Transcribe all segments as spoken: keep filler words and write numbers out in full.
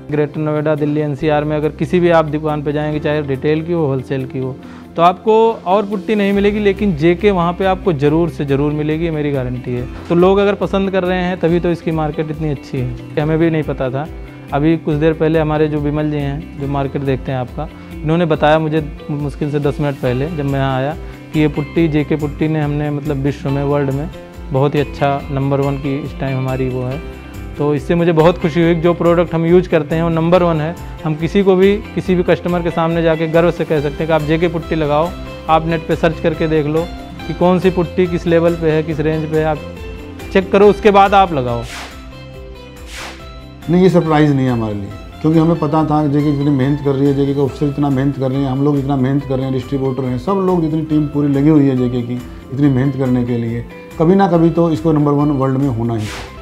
Greater Noida, Delhi N C R में अगर किसी भी आप दुकान पे जाएंगे, चाहे रिटेल की हो, होलसेल की हो, तो आपको और पुट्टी नहीं मिलेगी, लेकिन जेके वहाँ पे आपको ज़रूर से ज़रूर मिलेगी, मेरी गारंटी है। तो लोग अगर पसंद कर रहे हैं तभी तो इसकी मार्केट इतनी अच्छी है। हमें भी नहीं पता था। अभी कुछ देर पहले हमारे जो विमल जी हैं, जो मार्केट देखते हैं आपका, इन्होंने बताया मुझे मुश्किल से दस मिनट पहले जब मैं यहाँ आया कि ये पुट्टी जेके पुट्टी ने हमने मतलब विश्व में, वर्ल्ड में बहुत ही अच्छा नंबर वन की इस टाइम हमारी वो है। तो इससे मुझे बहुत खुशी हुई कि जो प्रोडक्ट हम यूज करते हैं वो नंबर वन है। हम किसी को भी, किसी भी कस्टमर के सामने जाके गर्व से कह सकते हैं कि आप जेके पुट्टी लगाओ। आप नेट पे सर्च करके देख लो कि कौन सी पुट्टी किस लेवल पे है, किस रेंज पे है, आप चेक करो, उसके बाद आप लगाओ। नहीं, ये सरप्राइज़ नहीं है हमारे लिए, क्योंकि हमें पता था कि जेके इतनी मेहनत कर रही है, जेके का ऑफिसर इतना मेहनत कर रहे हैं, हम लोग इतना मेहनत कर रहे हैं, डिस्ट्रीब्यूटर हैं, सब लोग जितनी टीम पूरी लगी हुई है जेके की इतनी मेहनत करने के लिए, कभी ना कभी तो इसको नंबर वन वर्ल्ड में होना ही था।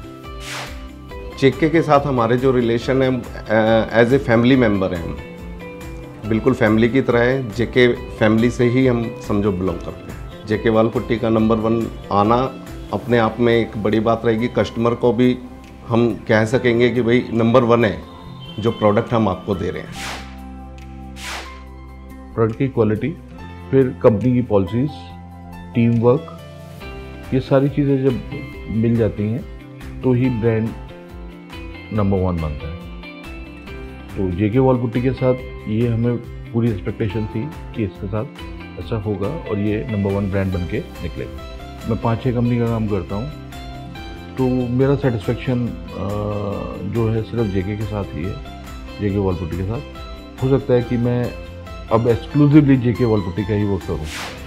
जेके के साथ हमारे जो रिलेशन है, एज ए फैमिली मेम्बर हैं, हम बिल्कुल फैमिली की तरह है। जेके फैमिली से ही हम समझो बिलोंग करते हैं। जेके वॉल पुट्टी का नंबर वन आना अपने आप में एक बड़ी बात रहेगी। कस्टमर को भी हम कह सकेंगे कि भाई नंबर वन है जो प्रोडक्ट हम आपको दे रहे हैं। प्रोडक्ट की क्वालिटी, फिर कंपनी की पॉलिसीज़, टीम वर्क, ये सारी चीज़ें जब मिल जाती हैं तो ही ब्रांड नंबर वन बनता है। तो जेके वॉल पुट्टी के साथ ये हमें पूरी एक्सपेक्टेशन थी कि इसके साथ ऐसा होगा और ये नंबर वन ब्रांड बन के निकलेगा। मैं पाँच छः कंपनी का काम करता हूँ, तो मेरा सेटिस्फेक्शन जो है सिर्फ जेके के साथ ही है, जेके वॉल पुट्टी के साथ। हो सकता है कि मैं अब एक्सक्लूसिवली जेके वॉल पुट्टी का ही वर्क करूँ।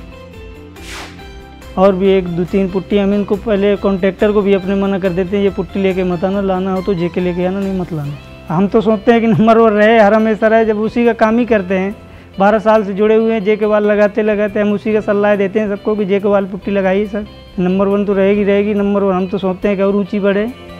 और भी एक दो तीन पुट्टी हम इनको पहले कॉन्ट्रैक्टर को भी अपने मना कर देते हैं, ये पुट्टी लेके मत आना, लाना हो तो जेके लेके आना, नहीं मत लाना। हम तो सोचते हैं कि नंबर वन रहे, हर हमेशा रहे, जब उसी का काम ही करते हैं। बारह साल से जुड़े हुए हैं, जेके वाल लगाते लगाते हम उसी का सलाह देते हैं सबको कि जेके वाल पुट्टी लगाइए सर, नंबर वन तो रहेगी रहेगी नंबर वन। हम तो सोचते हैं कि और ऊँची बढ़े।